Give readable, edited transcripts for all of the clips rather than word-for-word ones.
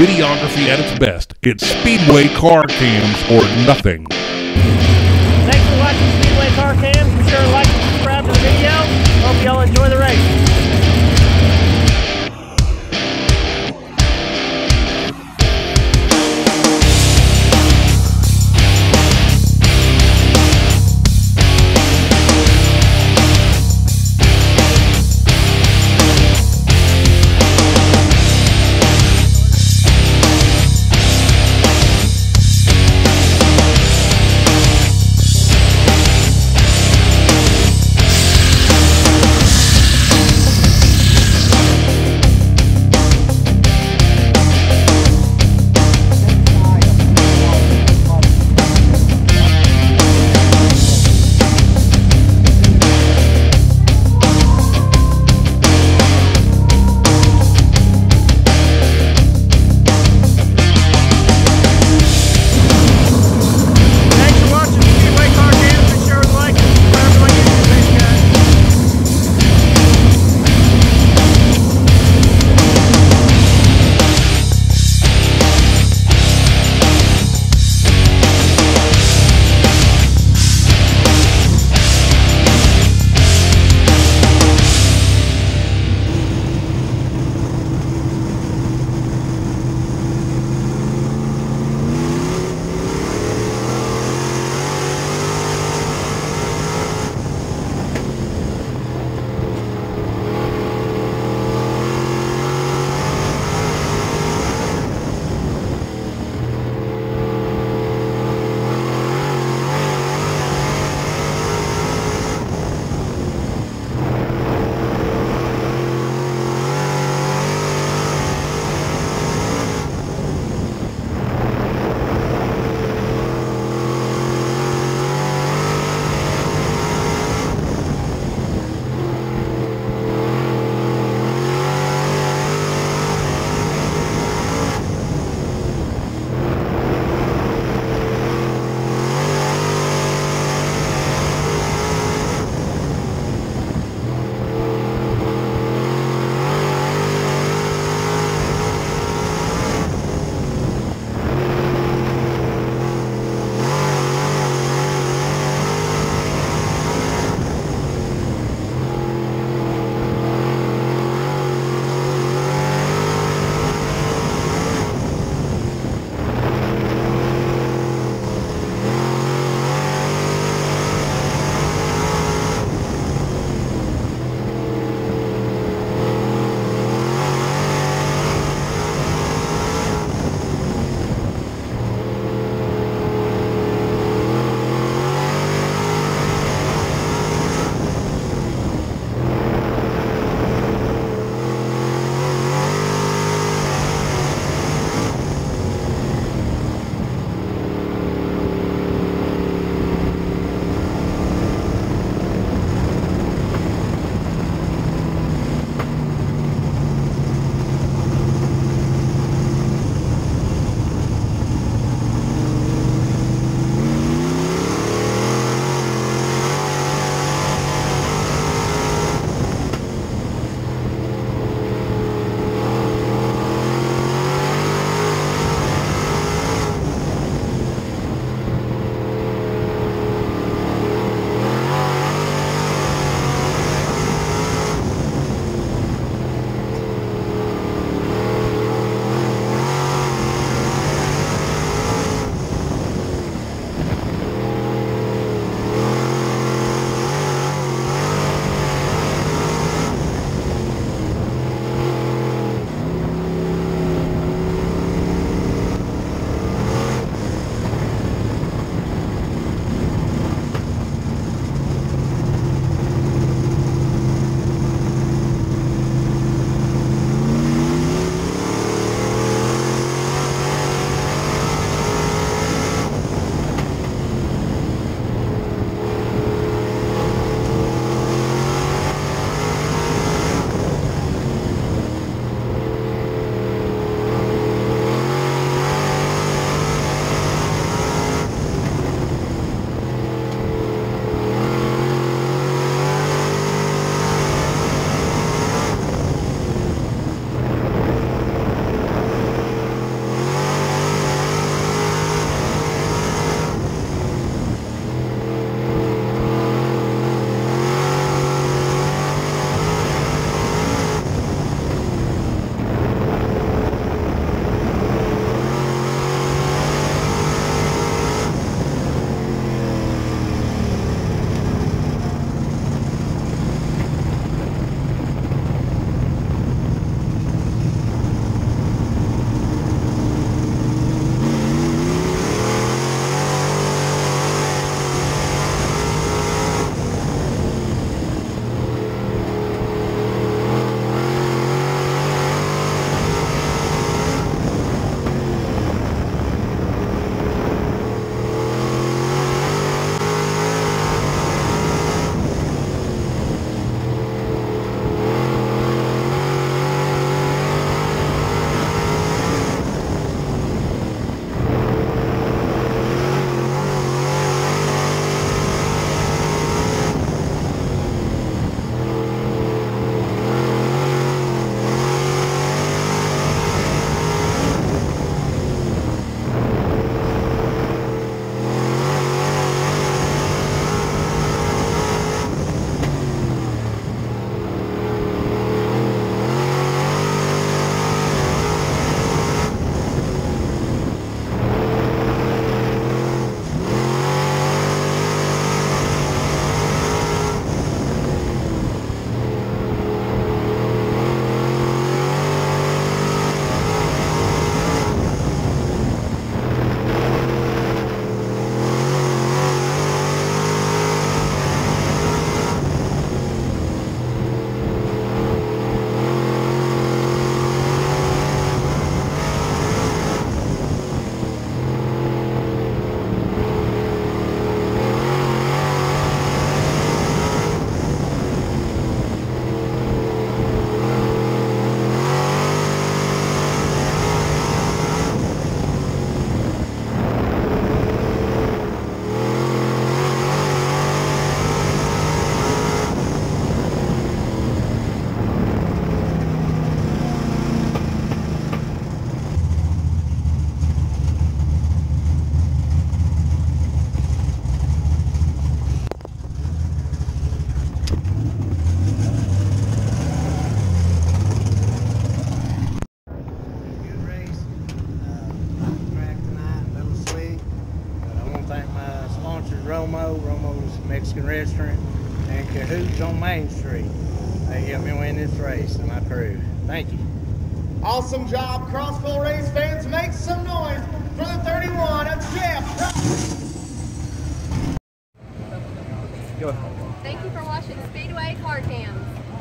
videography at its best. It's Speedway Car Cams or nothing. Thanks for watching Speedway Car Cams. Be sure to like and subscribe to the video. Hope y'all enjoy the race. Mexican restaurant, and Cahoots on Main Street. They helped me win this race and my crew. Thank you. Awesome job, Crossville race fans. Make some noise for the 31 of Jeff. Go. Thank you for watching Speedway Car Cams.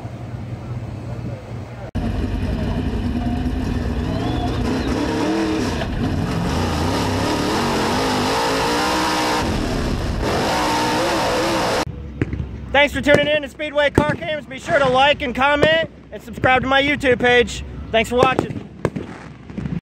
Thanks for tuning in to Speedway Car Cams. Be sure to like and comment and subscribe to my YouTube page. Thanks for watching.